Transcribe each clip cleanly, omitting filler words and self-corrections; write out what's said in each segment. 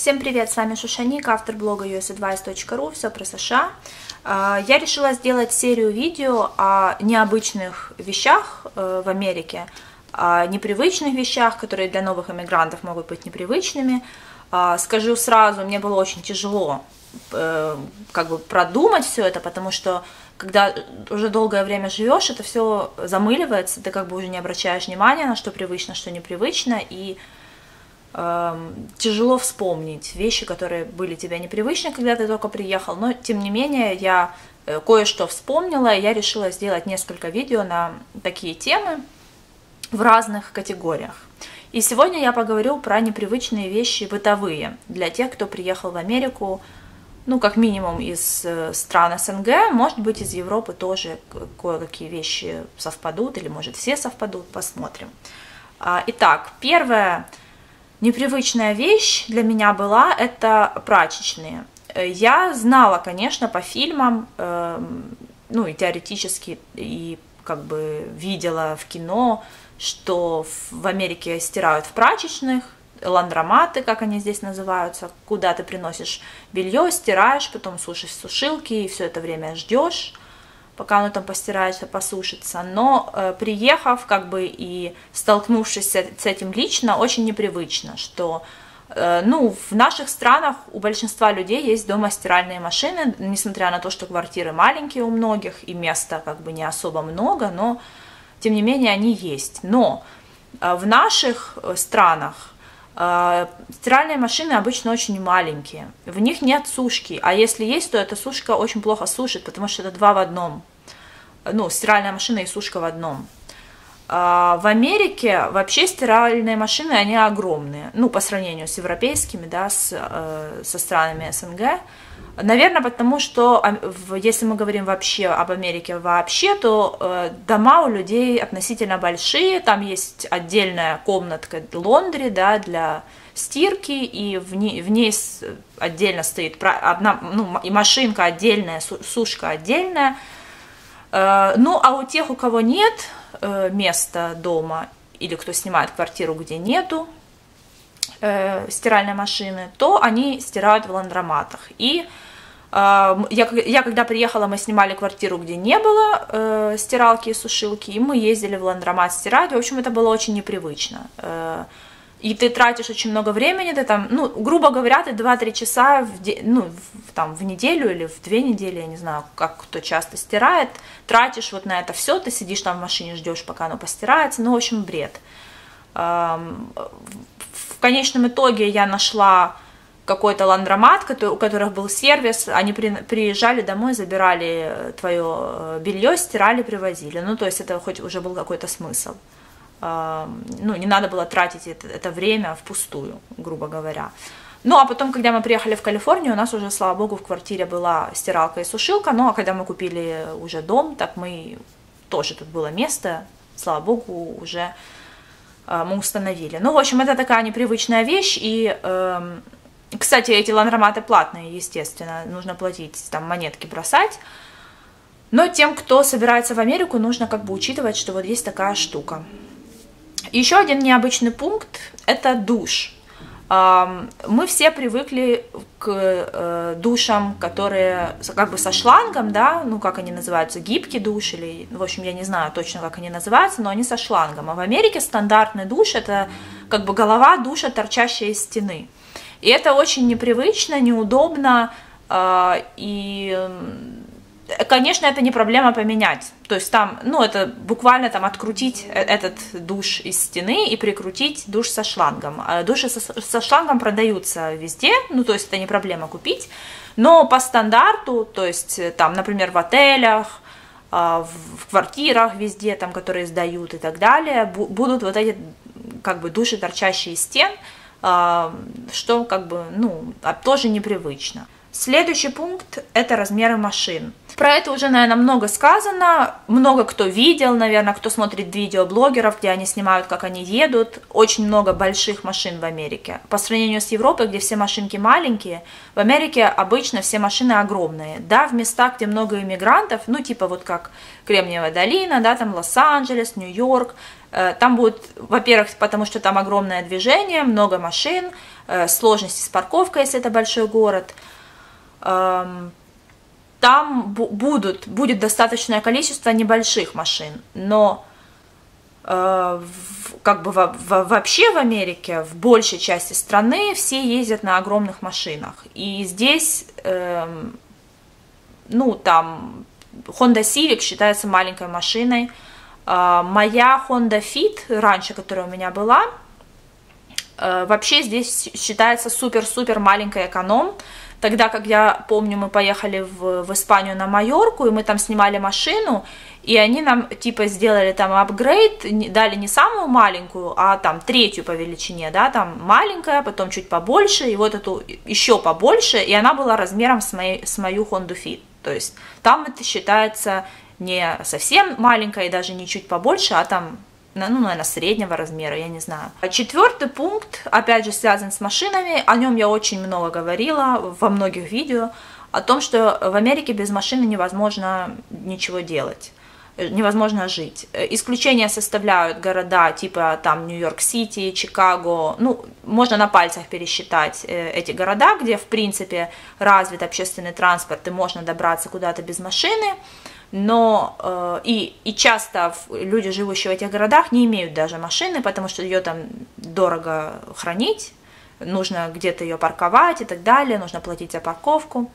Всем привет, с вами Шушаник, автор блога usadvice.ru, все про США. Я решила сделать серию видео о необычных вещах в Америке, о непривычных вещах, которые для новых иммигрантов могут быть непривычными. Скажу сразу, мне было очень тяжело продумать все это, потому что когда уже долгое время живешь, это все замыливается, ты уже не обращаешь внимания на что привычно, что непривычно, и тяжело вспомнить вещи, которые были тебе непривычны, когда ты только приехал, но тем не менее я кое-что вспомнила, и я решила сделать несколько видео на такие темы в разных категориях. И сегодня я поговорю про непривычные вещи бытовые для тех, кто приехал в Америку, как минимум из стран СНГ, может быть, из Европы тоже кое-какие вещи совпадут, или, может, все совпадут, посмотрим. Итак, первая непривычная вещь для меня была – это прачечные. Я знала, конечно, по фильмам, и теоретически, и видела в кино, что в Америке стирают в прачечных, ландроматы, как они здесь называются, куда ты приносишь белье, стираешь, потом сушишь в сушилке, и все это время ждешь, пока оно там постирается, посушится. Но приехав, и столкнувшись с этим лично, очень непривычно, что в наших странах у большинства людей есть дома стиральные машины, несмотря на то, что квартиры маленькие у многих, и места не особо много, но тем не менее они есть. Но в наших странах стиральные машины обычно очень маленькие, в них нет сушки, а если есть, то эта сушка очень плохо сушит, потому что это два в одном, стиральная машина и сушка в одном. В Америке вообще стиральные машины, они огромные, по сравнению с европейскими, со странами СНГ. Наверное, потому что, если мы говорим вообще об Америке вообще, то дома у людей относительно большие, там есть отдельная комнатка лондри, для стирки, и в ней отдельно стоит одна, и машинка отдельная, сушка отдельная. А у тех, у кого нет места дома, или кто снимает квартиру, где нету стиральной машины, то они стирают в ландроматах. И я когда приехала, мы снимали квартиру, где не было стиралки и сушилки, и мы ездили в ландромат стирать. В общем, это было очень непривычно. И ты тратишь очень много времени, ты там, грубо говоря, ты 2-3 часа в неделю или в 2 недели, я не знаю, как кто часто стирает, тратишь на это все, ты сидишь там в машине, ждешь, пока оно постирается, в общем, бред. В конечном итоге я нашла какой-то ландромат, у которых был сервис, они приезжали домой, забирали твое белье, стирали, привозили. То есть это хоть уже был какой-то смысл. Не надо было тратить это время впустую, грубо говоря. А потом, когда мы приехали в Калифорнию, у нас уже, слава богу, в квартире была стиралка и сушилка, а когда мы купили уже дом, так мы тоже тут было место, слава богу, уже мы установили. В общем, это такая непривычная вещь, и, кстати, эти ландроматы платные, естественно, нужно платить, там монетки бросать, но тем, кто собирается в Америку, нужно учитывать, что есть такая штука. Еще один необычный пункт – это душ. Мы все привыкли к душам, которые со шлангом, как они называются, гибкий душ, или, в общем, я не знаю точно, как они называются, но они со шлангом. А в Америке стандартный душ – это голова душа, торчащая из стены. И это очень непривычно, неудобно, и, конечно, это не проблема поменять. То есть там, это буквально открутить этот душ из стены и прикрутить душ со шлангом. Души со шлангом продаются везде, то есть это не проблема купить, но по стандарту, то есть там, например, в отелях, в квартирах везде, которые сдают и так далее, будут эти души, торчащие из стен, что тоже непривычно. Следующий пункт – это размеры машин. Про это уже, наверное, много сказано, много кто видел, наверное, кто смотрит видео блогеров, где они снимают, как они едут. Очень много больших машин в Америке. По сравнению с Европой, где все машинки маленькие, в Америке обычно все машины огромные. В местах, где много иммигрантов, как Кремниевая долина, там Лос-Анджелес, Нью-Йорк, Там будет, во-первых, потому что там огромное движение, много машин, сложности с парковкой, если это большой город. Там будет достаточное количество небольших машин, но как бы вообще в Америке, в большей части страны, все ездят на огромных машинах. И здесь, ну, там, Honda Civic считается маленькой машиной. Моя Honda Fit, раньше, которая у меня была, вообще здесь считается супер-супер маленькой эконом. Тогда, как я помню, мы поехали в Испанию на Майорку, и мы там снимали машину, и они нам типа сделали там апгрейд, дали не самую маленькую, а там третью по величине, да, там маленькая, потом чуть побольше, и вот эту еще побольше, и она была размером с мою Honda Fit. То есть там это считается не совсем маленькая и даже не чуть побольше, а там, ну, наверное, среднего размера, я не знаю. Четвертый пункт, опять же, связан с машинами, о нем я очень много говорила во многих видео, о том, что в Америке без машины невозможно ничего делать, невозможно жить. Исключения составляют города типа там Нью-Йорк-Сити, Чикаго, ну, можно на пальцах пересчитать эти города, где, в принципе, развит общественный транспорт и можно добраться куда-то без машины. Но и часто люди, живущие в этих городах, не имеют даже машины, потому что ее там дорого хранить, нужно где-то ее парковать и так далее, нужно платить за парковку.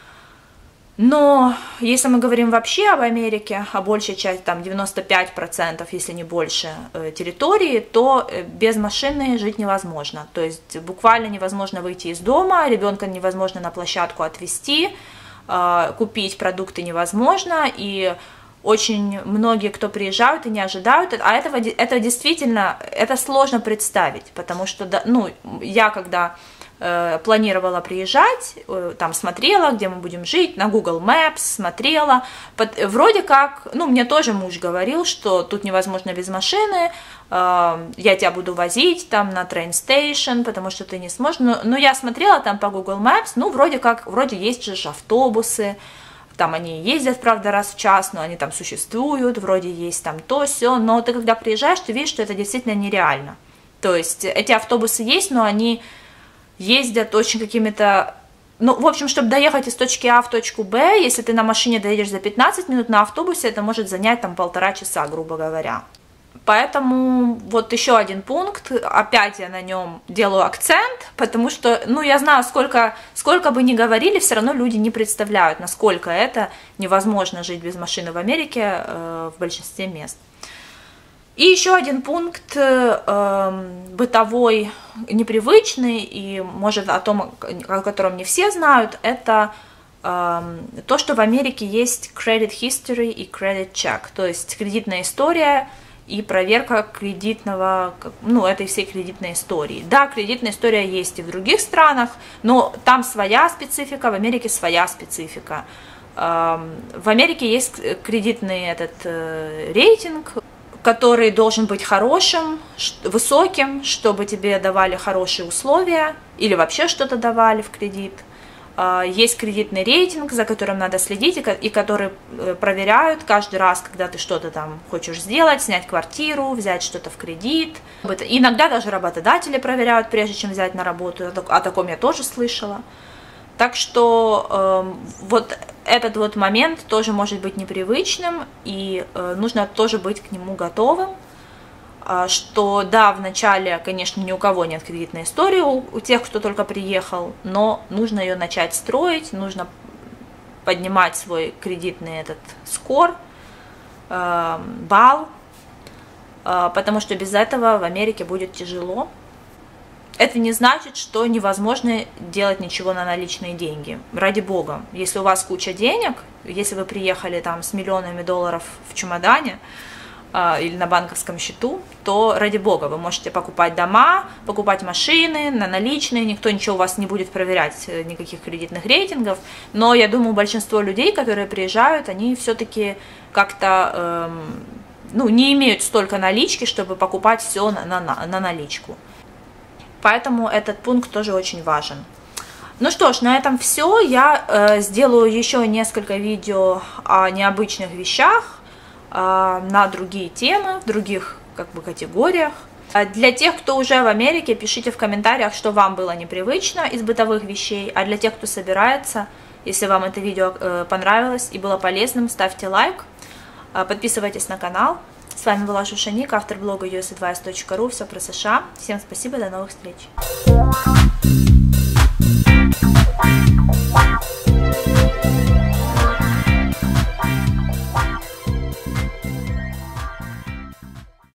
Но если мы говорим вообще об Америке, о большей части, там 95%, если не больше, территории, то без машины жить невозможно. То есть буквально невозможно выйти из дома, ребенка невозможно на площадку отвезти, купить продукты невозможно, и очень многие, кто приезжают и не ожидают, а это действительно, это сложно представить, потому что, ну, я когда планировала приезжать, там смотрела, где мы будем жить, на Google Maps смотрела, вроде как, ну, мне тоже муж говорил, что тут невозможно без машины, я тебя буду возить там на train station, потому что ты не сможешь, но я смотрела там по Google Maps, ну, вроде есть же автобусы, там они ездят, правда, раз в час, но они там существуют, вроде есть там то, сё, но ты когда приезжаешь, ты видишь, что это действительно нереально, то есть эти автобусы есть, но они ездят очень какими-то, ну, в общем, чтобы доехать из точки А в точку Б, если ты на машине доедешь за 15 минут, на автобусе это может занять там 1,5 часа, грубо говоря. Поэтому вот еще один пункт, опять я на нем делаю акцент, потому что, ну, я знаю, сколько бы ни говорили, все равно люди не представляют, насколько это невозможно жить без машины в Америке в большинстве мест. И еще один пункт бытовой, непривычный, и, может, о котором не все знают, это то, что в Америке есть credit history и credit check, то есть кредитная история и проверка кредитного, ну, этой всей кредитной истории. Да, кредитная история есть и в других странах, но там своя специфика, в Америке своя специфика. В Америке есть кредитный этот рейтинг, который должен быть хорошим, высоким, чтобы тебе давали хорошие условия или вообще что-то давали в кредит. Есть кредитный рейтинг, за которым надо следить, и который проверяют каждый раз, когда ты что-то там хочешь сделать, снять квартиру, взять что-то в кредит. Иногда даже работодатели проверяют, прежде чем взять на работу, о таком я тоже слышала. Так что вот этот вот момент тоже может быть непривычным, и нужно тоже быть к нему готовым, что да, вначале, конечно, ни у кого нет кредитной истории, у тех, кто только приехал, но нужно ее начать строить, нужно поднимать свой кредитный этот скор, балл, потому что без этого в Америке будет тяжело. Это не значит, что невозможно делать ничего на наличные деньги. Ради бога, если у вас куча денег, если вы приехали там с миллионами долларов в чемодане или на банковском счету, то ради бога, вы можете покупать дома, покупать машины на наличные, никто ничего у вас не будет проверять, никаких кредитных рейтингов. Но я думаю, большинство людей, которые приезжают, они все-таки как-то ну, не имеют столько налички, чтобы покупать все на наличку. Поэтому этот пункт тоже очень важен. Ну что ж, на этом все. Я сделаю еще несколько видео о необычных вещах, на другие темы, в других как бы категориях. Для тех, кто уже в Америке, пишите в комментариях, что вам было непривычно из бытовых вещей, а для тех, кто собирается, если вам это видео понравилось и было полезным, ставьте лайк, подписывайтесь на канал. С вами была Шушаник, автор блога usadvice.ru, все про США. Всем спасибо, до новых встреч.